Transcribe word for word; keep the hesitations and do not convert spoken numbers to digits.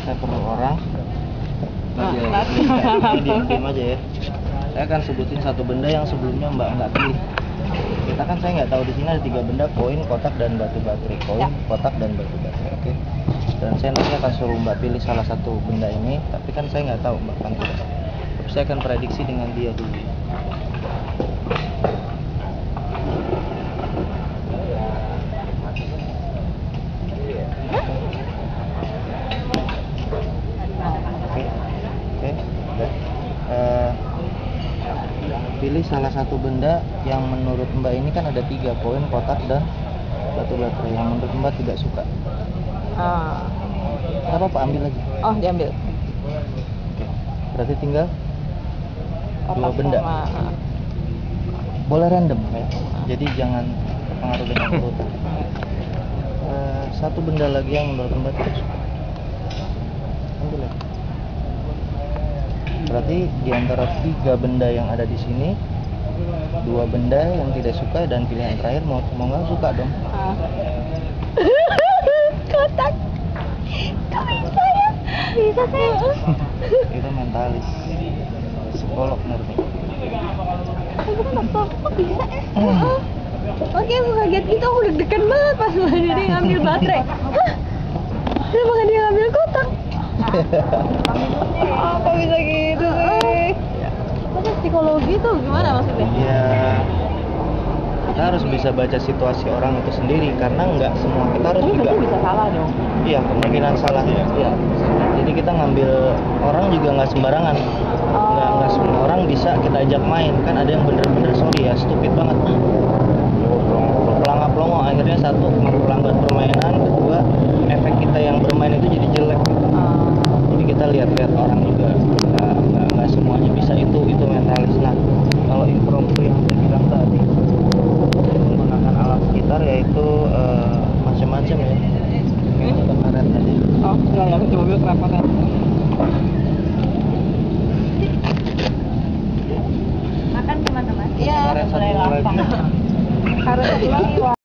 saya perlu orang. Nah, Diam-diam aja ya. Saya akan sebutin satu benda yang sebelumnya Mbak nggak pilih. Kita kan saya nggak tahu di sini ada tiga benda, koin, kotak, dan batu baterai. Koin, Ya. kotak, dan batu baterai. Oke. Dan saya nanti akan suruh Mbak pilih salah satu benda ini, tapi kan saya nggak tahu Mbak kan tidak. Tapi saya akan prediksi dengan dia dulu. Oke, oke, udah. Eh, pilih salah satu benda yang menurut Mbak ini kan ada tiga, koin, kotak, dan batu baterai yang menurut Mbak tidak suka. Ah. Nggak apa-apa, ambil aja. Oh, diambil. Oke. Berarti tinggal dua Kotak benda. sama- Boleh random ya. Jadi jangan terpengaruh dengan urutan. Eh, satu benda lagi yang menurut Mbak tidak suka. Ambil ya. Berarti di antara tiga benda yang ada di sini, dua benda yang tidak suka dan pilihan terakhir mau mau nggak suka dong. Ah. Kotak. Kok bisa ya? Bisa saya. Itu mentalis, psikolog murni. Aku kan dokter, kok bisa ya? Oke, aku kaget gitu, aku deg-degan banget pas dia ngambil baterai. Hah? Kenapa nggak dia ngambil kotak? Ah, kok bisa gitu sih? Tapi psikologi tuh gimana maksudnya? Ya, kita harus bisa baca situasi orang itu sendiri karena nggak semua kita harus Tapi juga. berarti bisa salah dong. Iya, kemungkinan salah ya. Iya. Jadi kita ngambil orang juga nggak sembarangan. Nggak nggak semua orang bisa kita ajak main. Kan ada yang bener-bener sorry ya, stupid banget. Pelangap pelongo akhirnya satu memperlambat permainan, kedua efek kita yang bermain itu jadi jelek. Ah. Jadi kita lihat-lihat orang juga nggak nggak nggak semuanya bisa itu itu mentalis. Nah, kalau impromptu yang saya bilang tadi menggunakan alat sekitar yaitu eh, macam-macam ya. Ini kita karet aja. Oh, enggak ya, di mobil kenapa kan? Makan teman-teman. Iya, Karet satu mulai lagi. lapang. Karet satu lagi.